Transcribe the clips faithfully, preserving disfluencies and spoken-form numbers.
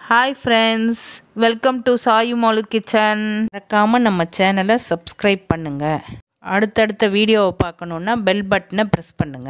Hi friends, welcome to Sayumalu Kitchen. மறக்காம நம்ம சேனலை சப்ஸ்கிரைப் பண்ணுங்க. அடுத்தடுத்த வீடியோவை பார்க்கணுன்னா பெல் பட்டனை ப்ரெஸ் பண்ணுங்க.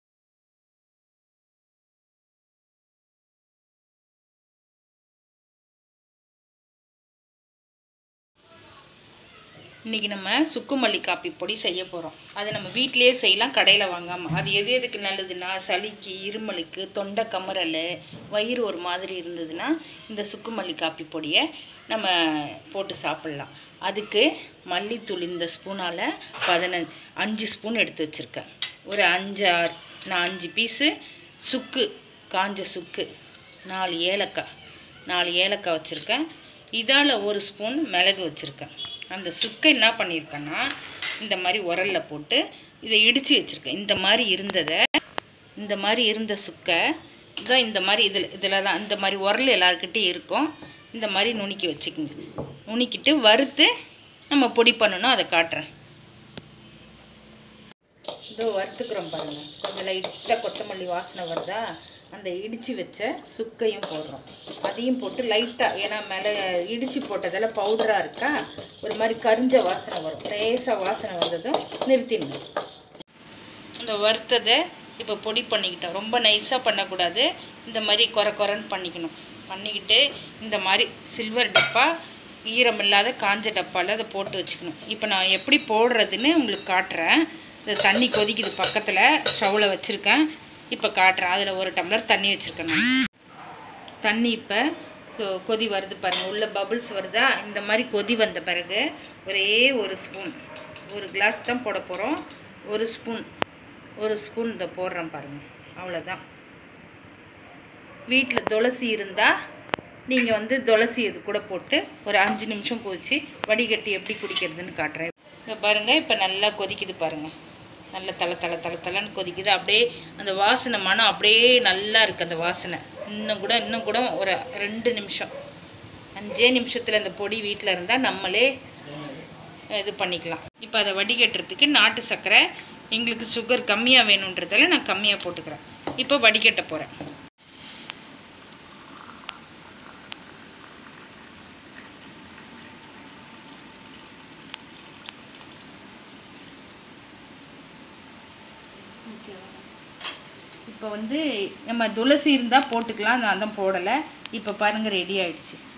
இன்றைக்கி நம்ம சுக்குமல்லி காப்பி பொடி செய்ய போகிறோம். அது நம்ம வீட்டிலேயே செய்யலாம், கடையில் வாங்காமல். அது எது எதுக்கு நல்லதுன்னா, சளிக்கு, இருமலுக்கு, தொண்டை கமறல், வயிறு ஒரு மாதிரி இருந்ததுன்னா இந்த சுக்குமல்லி காப்பி பொடியை நம்ம போட்டு சாப்பிட்லாம். அதுக்கு மல்லித்தூள் இந்த ஸ்பூனால் பதினஞ்சு அஞ்சு ஸ்பூன் எடுத்து வச்சுருக்கேன். ஒரு அஞ்சு ஆறு நான் அஞ்சு பீஸு சுக்கு, காஞ்ச சுக்கு, நாலு ஏலக்காய் நாலு ஏலக்காய் வச்சுருக்கேன். இதால் ஒரு ஸ்பூன் மிளகு வச்சுருக்கேன். அந்த சுக்கை என்ன பண்ணியிருக்கேன்னா, இந்த மாதிரி உரலில் போட்டு இதை இடித்து வச்சுருக்கேன். இந்த மாதிரி இருந்ததை இந்த மாதிரி இருந்த சுக்கை இதோ இந்த மாதிரி இதில் இதில் தான் இந்த மாதிரி உரல் எல்லாருக்கிட்டையும் இருக்கும். இந்த மாதிரி நுணுக்கி வச்சுக்கோங்க. நுணுக்கிட்டு வறுத்து நம்ம பொடி பண்ணணும், அதை காட்டுறேன். இதோ வறுத்துக்கிறோம் பாருங்கள். கொஞ்சம் லைட்டாக கொத்தமல்லி வாசனை வருதா, அந்த இடித்து வச்ச சுக்கையும் போடுறோம். அதையும் போட்டு லைட்டாக, ஏன்னா மேலே இடித்து போட்டதால் பவுடராக இருக்கா, ஒரு மாதிரி கரிஞ்ச வாசனை வரும். லேசாக வாசனை வந்ததும் நிறுத்திடணும். அந்த வறுத்ததை இப்போ பொடி பண்ணிக்கிட்டோம். ரொம்ப நைஸாக பண்ணக்கூடாது, இந்த மாதிரி குறை குறைன்னு பண்ணிக்கணும். பண்ணிக்கிட்டு இந்த மாதிரி சில்வர் டப்பா, ஈரம் இல்லாத காஞ்ச டப்பாவில் அதை போட்டு வச்சுக்கணும். இப்போ நான் எப்படி போடுறதுன்னு உங்களுக்கு காட்டுறேன். இந்த தண்ணி கொதிக்குது, பக்கத்தில் ஸ்டவ்வில் வச்சுருக்கேன். இப்போ காட்டுறேன். அதில் ஒரு டம்ளர் தண்ணி வச்சுருக்கேன் நான். தண்ணி இப்போ கொதி வருது பாருங்கள், உள்ள பபுள்ஸ் வருதா. இந்த மாதிரி கொதி வந்த பிறகு ஒரே ஒரு ஸ்பூன், ஒரு கிளாஸ் தான் போட போகிறோம். ஒரு ஸ்பூன் ஒரு ஸ்பூன் இதை போடுறேன் பாருங்கள், அவ்வளோதான். வீட்டில் துளசி இருந்தால் நீங்கள் வந்து துளசி இது கூட போட்டு ஒரு அஞ்சு நிமிஷம் கொதித்து வடிகட்டி எப்படி குடிக்கிறதுன்னு காட்டுறேன். இப்போ பாருங்கள், இப்போ நல்லா கொதிக்குது பாருங்கள். நல்ல தலை தலை தலை தலைன்னு கொதிக்குது. அப்படியே அந்த வாசனை மனம் அப்படியே நல்லா இருக்குது. அந்த வாசனை இன்னும் கூட இன்னும் கூட ஒரு ரெண்டு நிமிஷம் அஞ்சே நிமிஷத்தில் அந்த பொடி வீட்டில் இருந்தால் நம்மளே இது பண்ணிக்கலாம். இப்போ அதை வடிகட்டுறதுக்கு நாட்டு சர்க்கரை, எங்களுக்கு சுகர் கம்மியாக வேணுன்றதால நான் கம்மியாக போட்டுக்கிறேன். இப்போ வடிகட்ட போகிறேன். இப்போ வந்து நம்ம துளசி இருந்தால் போட்டுக்கலாம், நான் தான் போடலை. இப்போ பாருங்கள், ரெடி ஆகிடுச்சு.